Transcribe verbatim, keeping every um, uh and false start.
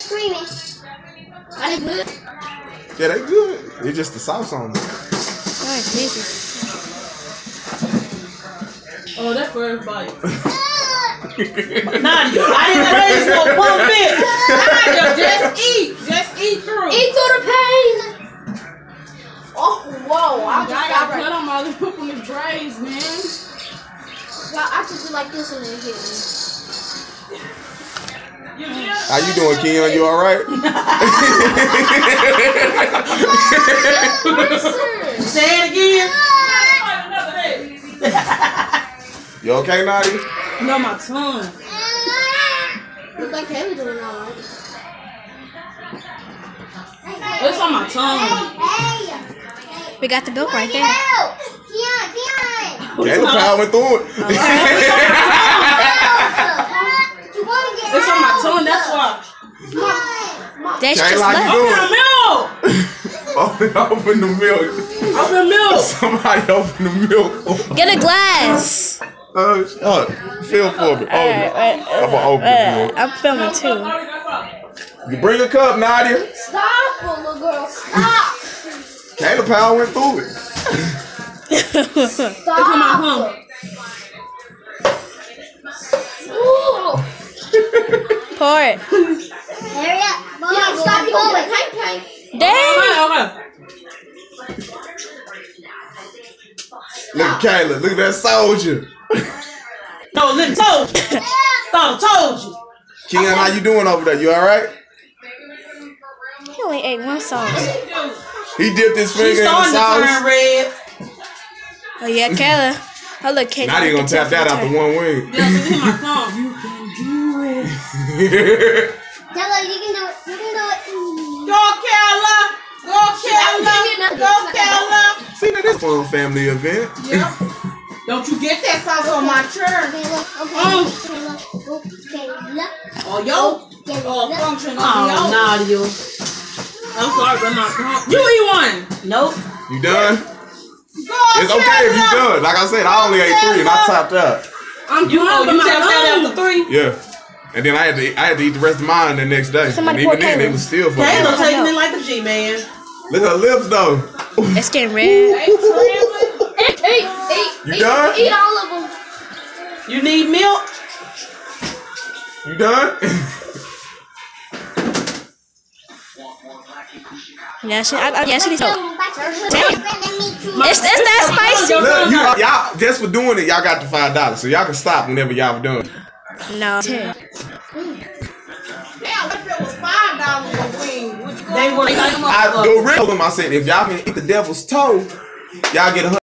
Screaming. Are they good? Yeah, they good. It's just the sauce on them. Oh, Jesus. Oh, that's for everybody. Nadia, I didn't raise for one bit. Nadia, just eat. Just eat through. Eat through the pain. Oh, whoa. I just got got right. right. on my lip on the braids, man. Well, I just do like this and then hit me. How you doing, Keon? You alright? Say it again. You okay, Nadia? No, my tongue. Look like Kayla doing alright. It's on my tongue. We got the milk right there. Kayla powering through it. It's on my tongue, that's why. That's Kayla, just how you left. doing? Open the milk! Open, open the milk. Open the milk! Somebody open the milk. Get a glass. Uh, uh, feel for me. Oh, Alright, right, I'm gonna open uh, the milk. I'm filming too. You bring a cup, Nadia. Stop, little girl. Stop. Kayla Powell went through it. Stop. It's on my tongue. Ooh. Pour it. Hurry up. Mom, yeah, stop going. Hey, hey. Dang. Okay, okay. Look at Kayla. Look at that soldier. No, look, told you. Thought told you. Keon, how you doing over there? You alright? He only ate one sauce. He dipped his She's finger in the starting to turn sauce. red. Oh yeah, Kayla. Oh look, Kayla. Nadia gonna tap that out the one wing. Yeah, it's in my tongue. You can do it. Della, you can do it. You can do it. Go, Kayla. Go, Kayla. Go, Kayla. See, that is a fun family event. Yep. Don't you get that sauce on my chair. Okay, look. Okay. Oh. Okay, look. Oh, yo. Oh, function on oh, Nadia. I'm sorry, but my tongue. You eat one. Nope. You done? Go, It's okay if you done. Like I said, I only ate three and I topped out. I'm you, oh, you tapped out after three? Yeah. And then I had to I had to eat the rest of mine the next day. Somebody and even then, Kayla. they was still fucking. Kayla taking it like a G, man. Look at her lips, though. It's getting red. Eat, eat, eat. You eat, done? Eat all of them. You need milk? You done? Yeah, she. I, I, yeah, she needs help. Damn. It's, it's that spicy. Look, you, y'all just for doing it, y'all got the five dollars, so y'all can stop whenever y'all were done. No. Damn, if it was five dollars a wing, would you go? They were like, I go real them. I said, if y'all can eat the devil's toe, y'all get a hundred.